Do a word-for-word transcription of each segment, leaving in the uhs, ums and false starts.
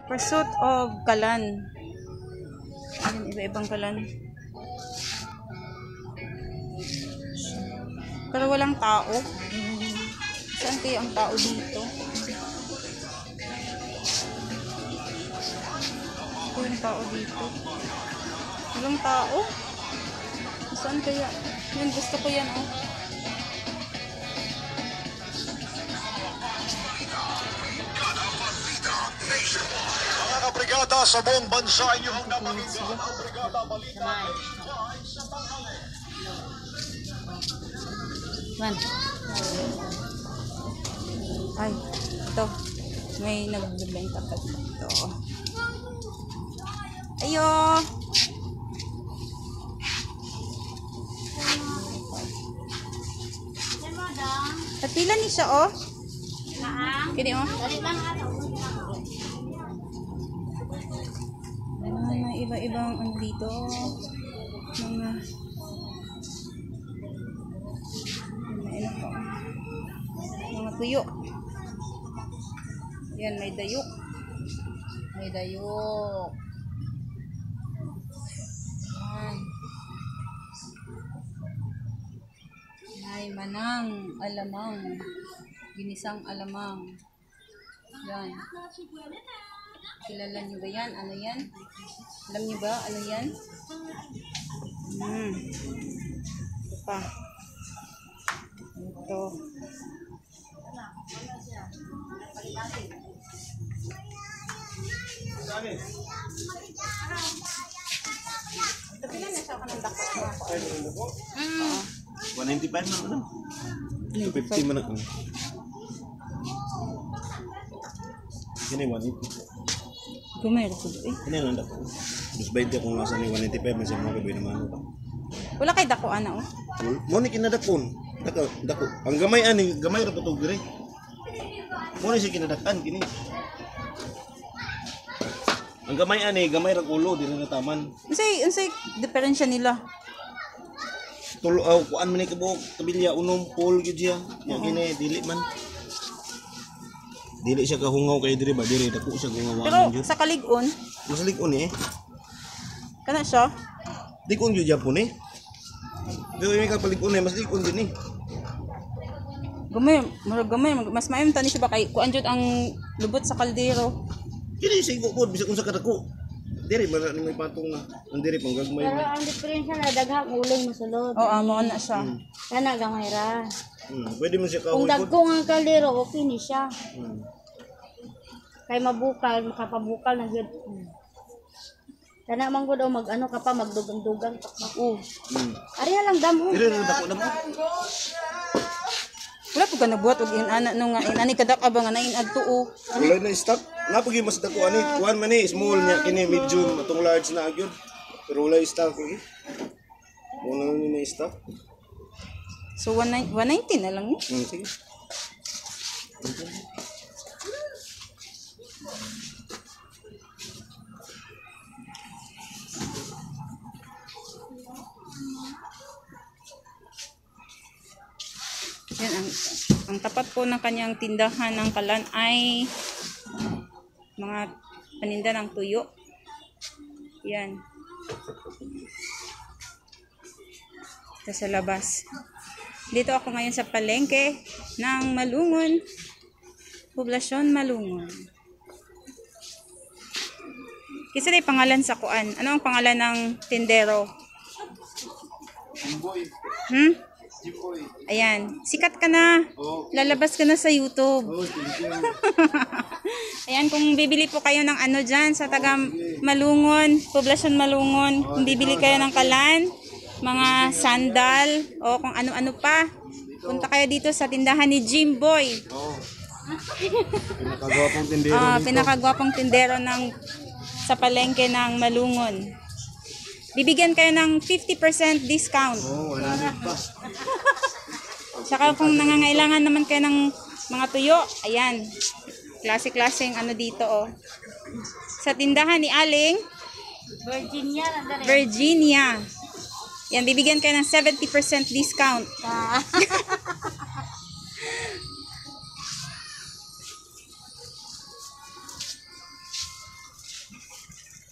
Pursuit of Kalan. Ayan, iba-ibang kalan. Pero walang tao. Saan kaya ang tao dito? Ito yung tao dito. Walang tao. Saan kaya? Yan, gusto ko yan, oh. Mga kabrigada sa buong bansa, inyong napakinggan ang brigada balita sa tanghali. Man. Ay, ito. May nagbibenta pa dito. Ayo! At pila ni siya, oh? Kini, oh? Ay, may iba-ibang ano dito. Mga... May ano pa. Mga tuyo. Yan, may dayok. May dayok. Yan. Ay, manang, alamang. Ginisang alamang. Yan. Kilala niyo ba yan? Ano yan? Alam niyo ba? Ano yan? Hmm. Ito pa. Ito. Ito pila na siya ka ng dako. Hmm. one ninety-five man ano? two fifty man ako. Kini one eighty. Gumero ko eh. Kini lang dako. Mas twenty akong nasa ni one ninety-five man sa mga gabi naman ba. Wala kay dako ana oh. Mo ni kinadakon. Dako, dako. Ang gamay ani, gamay ra patog dire. Mo ni si kinadakan kini. Ang gamay ani, gamay ra ulo dire na taman. Unsay unsay diferensya nila? Tulo aw kuan man ni kabuok kabilya unom pol gyud siya. Nya kini dili man. Dili siya kahungaw kay dire ba dire dako siya gungawan Pero gyud. sa kalig-on, Mas lig-on eh. kana siya. Lig-on gyud Japon eh. Pero may kapalig-on eh, mas lig-on gyud ni. Gamay, murag gamay, mas maayong tani siya ba kay kuan jud ang lubot sa kaldero. Kini sa iko pod bisag unsa ka dako. Dire ba na may patong na. Ang dire pang gagmay. Pero ang diferensya na daghang ulong masulod. Oo, amo na siya. Hmm. Kana gamay ra. Hmm. Pwede mo siya Kung kahoy pod. dagko nga kalero, okay ni siya. Hmm. Kay mabukal, makapabukal na gyud. Hmm. Kana man gud o mag-ano ka pa magdugang-dugang pa. Oo. Hmm. Ariya lang damo. Dire na dako na mo. Wala po ka nabuhat og inana no nga inani kadak abang nga nain adtuo. Wala na stock. Napagi mas dako ani. Kuan man ni small niya kini medium atong large na gyud. Pero wala stock eh. Mo na ni na stock. So one ninety na lang ni. Hmm, sige. Yan ang ang tapat po ng kanyang tindahan ng Kalan ay mga paninda ng tuyo. Yan. Ito sa labas. Dito ako ngayon sa palengke ng Malungon. Poblasyon Malungon. Kasi na pangalan sa kuan. Ano ang pangalan ng tindero? Jimboy. Hmm? Jimboy. Ayan. Sikat ka na. Lalabas ka na sa YouTube. Oh, thank you. Ayan, kung bibili po kayo ng ano dyan sa taga Malungon, Poblasyon Malungon, kung bibili kayo ng Kalan, mga sandal, o kung ano-ano pa, punta kayo dito sa tindahan ni Jimboy. Oh. Pinakagwapong tindero Ah, dito. pinakagwapong tindero ng sa palengke ng Malungon. Bibigyan kayo ng fifty percent discount. Oh, wala din pa. Saka kung nangangailangan naman kayo ng mga tuyo, ayan. Klase-klaseng ano dito, oh. Sa tindahan ni Aling Virginia na dere. Virginia. Yan, bibigyan kayo ng seventy percent discount. Ah.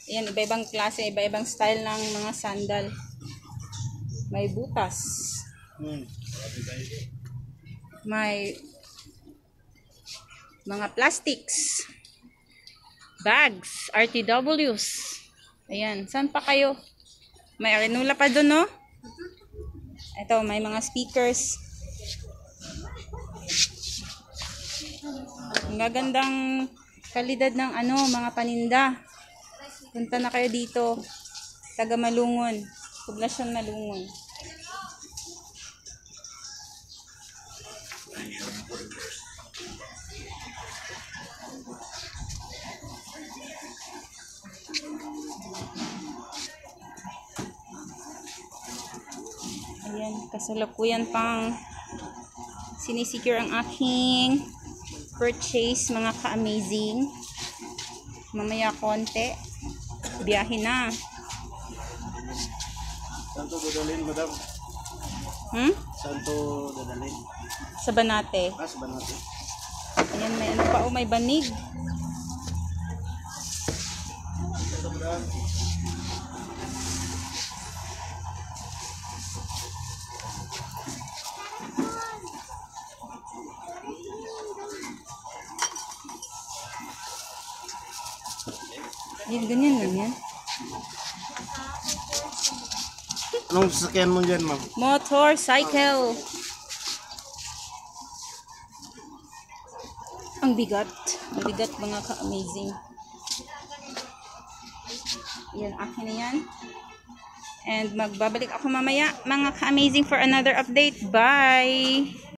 Ayan, iba-ibang klase, iba-ibang style ng mga sandal. May butas. Hmm. May mga plastics. Bags, R T Ws. Ayan, saan pa kayo? May arenula pa doon, no? Ito, may mga speakers. Ang gagandang kalidad ng ano, mga paninda. Punta na kayo dito. Taga Malungon. Poblasyon Malungon. Ayan, kasalukuyan pang sinisecure ang aking purchase, mga ka-amazing. Mamaya konti, biyahe na. Saan to dadalhin, madam? Hmm? Saan to dadalhin? Sa Banate. Ah, sa Banate. Ayan, may ano pa, oh, may banig. Ito, madam. Yan, ganyan lang yan. Anong sasakyan mo dyan, ma'am? Motorcycle. Ang bigat. Ang bigat, mga ka-amazing. Yan, akin na yan. And magbabalik ako mamaya, mga ka-amazing, for another update. Bye!